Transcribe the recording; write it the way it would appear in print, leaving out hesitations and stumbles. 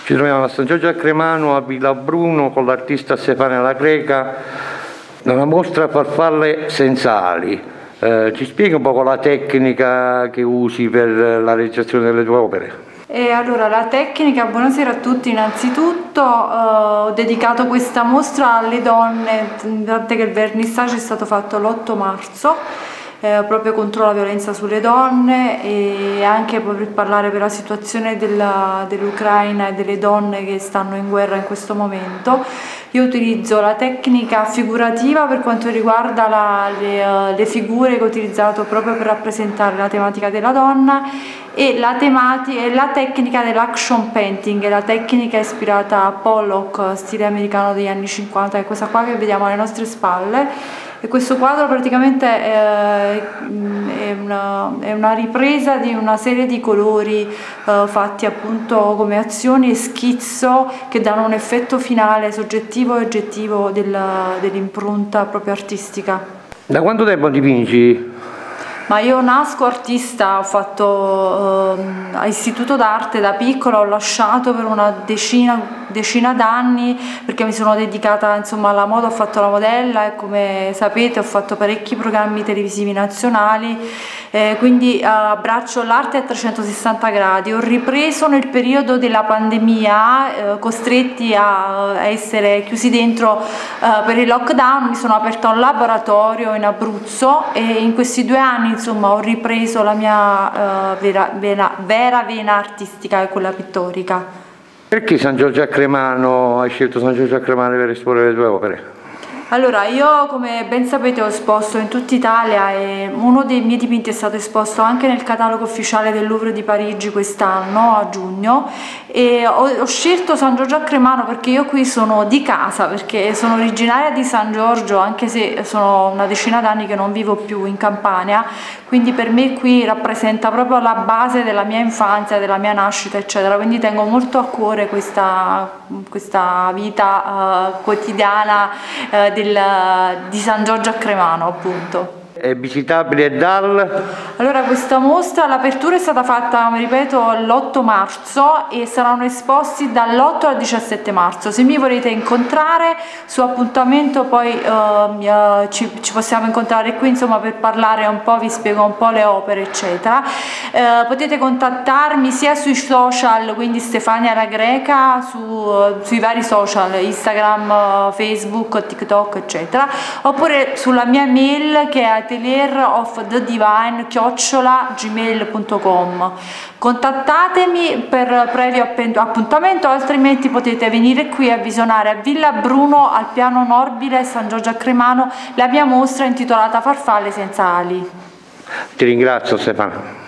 Ci troviamo a San Giorgio a Cremano, a Villa Bruno, con l'artista Stefania La Greca, nella mostra Farfalle senza ali. Ci spieghi un po' la tecnica che usi per la realizzazione delle tue opere? Allora, la tecnica, buonasera a tutti. Innanzitutto ho dedicato questa mostra alle donne, tant'è che il vernissage è stato fatto l'8 marzo, proprio contro la violenza sulle donne e anche per parlare per la situazione dell'Ucraina e delle donne che stanno in guerra in questo momento. Io utilizzo la tecnica figurativa per quanto riguarda le figure che ho utilizzato proprio per rappresentare la tematica della donna e la tecnica dell'action painting, la tecnica ispirata a Pollock, stile americano degli anni 50, è questa qua che vediamo alle nostre spalle. E questo quadro praticamente è una ripresa di una serie di colori fatti appunto come azioni e schizzo che danno un effetto finale soggettivo e oggettivo dell'impronta proprio artistica. Da quanto tempo dipingi? Ma io nasco artista, ho fatto istituto d'arte da piccola, ho lasciato per una decina d'anni perché mi sono dedicata insomma alla moda, ho fatto la modella e come sapete ho fatto parecchi programmi televisivi nazionali, quindi abbraccio l'arte a 360 gradi. Ho ripreso nel periodo della pandemia, costretti a essere chiusi dentro per il lockdown, mi sono aperta un laboratorio in Abruzzo e in questi 2 anni insomma ho ripreso la mia vera vena artistica, che è quella pittorica. Perché San Giorgio a Cremano, hai scelto San Giorgio a Cremano per esporre le tue opere? Allora, io come ben sapete ho esposto in tutta Italia e uno dei miei dipinti è stato esposto anche nel catalogo ufficiale del Louvre di Parigi quest'anno, a giugno, e ho scelto San Giorgio a Cremano perché io qui sono di casa, perché sono originaria di San Giorgio, anche se sono una decina d'anni che non vivo più in Campania, quindi per me qui rappresenta proprio la base della mia infanzia, della mia nascita, eccetera, quindi tengo molto a cuore questa vita quotidiana di San Giorgio a Cremano, appunto. È visitabile dal? Allora, questa mostra, l'apertura è stata fatta, ripeto, l'8 marzo e saranno esposti dall'8 al 17 marzo. Se mi volete incontrare su appuntamento poi ci possiamo incontrare qui insomma per parlare un po', vi spiego un po' le opere eccetera. Potete contattarmi sia sui social, quindi Stefania La Greca, sui vari social, Instagram, Facebook, TikTok eccetera, oppure sulla mia mail che è atelierofthedivine@gmail.com. Contattatemi per previo appuntamento, altrimenti potete venire qui a visionare a Villa Bruno al piano nobile San Giorgio a Cremano la mia mostra intitolata Farfalle senza ali. Ti ringrazio Stefano.